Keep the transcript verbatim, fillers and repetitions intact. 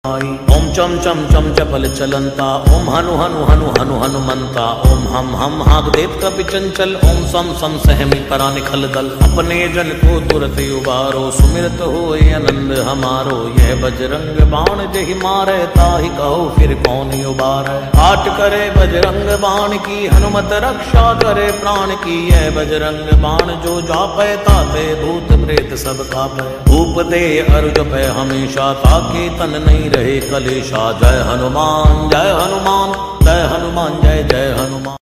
ओम चम चम चम चपल चलंता, ओम हनु हनु हनु हनु हनुमंता, ओम हम हम हाग देत कपि चंचल, ओम सम सम सहमी करा निखल दल। अपने जन को तुरत उबारो, सुमिरत होए आनंद हमारो। यह बजरंग बाण जहि मारे, ताहि कहो फिर कौन उबारे। आट करे बजरंग बाण की, हनुमत रक्षा करे प्राण की। यह बजरंग बाण जो जापै, ताते भूत प्रेत सब कापै। धूप दे अरु जपै हमेशा, ताके तन नहीं रहे कलेशा। जय हनुमान जय हनुमान जय हनुमान जय जय हनुमान।